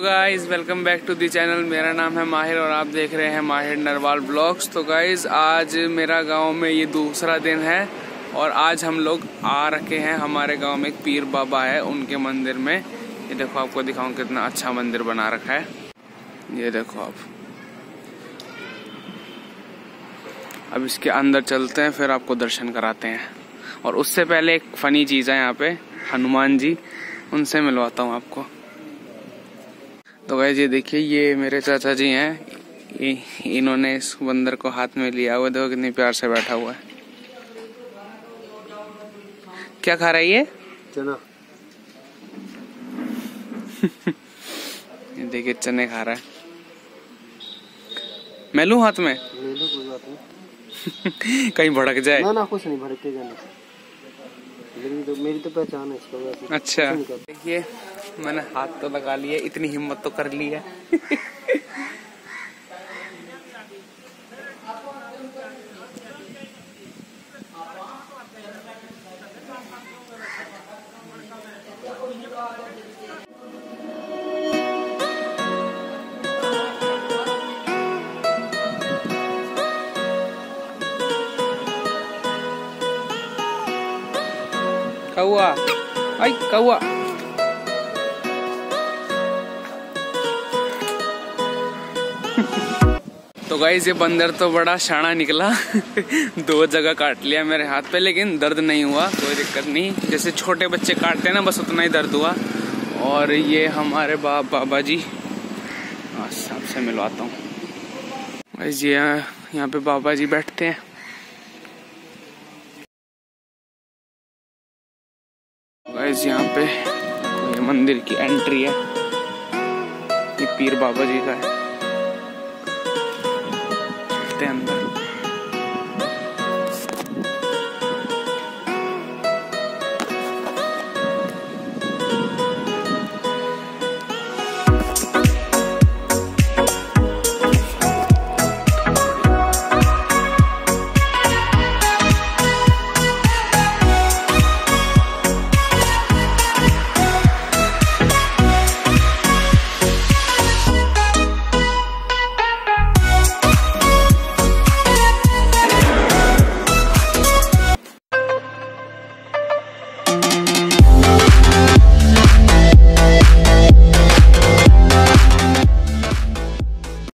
Guys welcome back to the channel. मेरा नाम है माहिर और आप देख रहे हैं माहिर नरवाल ब्लॉग्स। तो गाइज आज मेरा गांव में ये दूसरा दिन है और आज हम लोग आ रखे हैं हमारे गांव में। एक पीर बाबा है, उनके मंदिर में। ये देखो, आपको दिखाऊं कितना अच्छा मंदिर बना रखा है। ये देखो आप। अब इसके अंदर चलते हैं, फिर आपको दर्शन कराते हैं। और उससे पहले एक फनी चीज है यहाँ पे, हनुमान जी, उनसे मिलवाता हूँ आपको। तो गाइस ये देखिए, ये मेरे चाचा जी हैं। इन्होंने इस बंदर को हाथ में लिया हुआ, देखो कितनी प्यार से बैठा हुआ है। क्या खा रहा है ये? चना। ये देखिए चने खा रहा है। मैं लूं हाथ में? ले लो, कोई बात नहीं। कहीं भड़क जाए। ना कुछ नहीं भड़केगा ना। मेरी तो पहचान है इसका। अच्छा देखिए, मैंने हाथ तो लगा लिया, इतनी हिम्मत तो कर ली है। कौआ, आई कौआ। तो गाइस ये बंदर तो बड़ा शाना निकला। 2 जगह काट लिया मेरे हाथ पे, लेकिन दर्द नहीं हुआ, कोई दिक्कत नहीं। जैसे छोटे बच्चे काटते हैं ना, बस उतना ही दर्द हुआ। और ये हमारे बाबा जी, सबसे मिलवाता हूँ। गाइस ये यहाँ पे बाबा जी बैठते हैं। गाइस यहाँ पे ये मंदिर की एंट्री है, ये पीर बाबा जी का है। चलते हैं अंदर।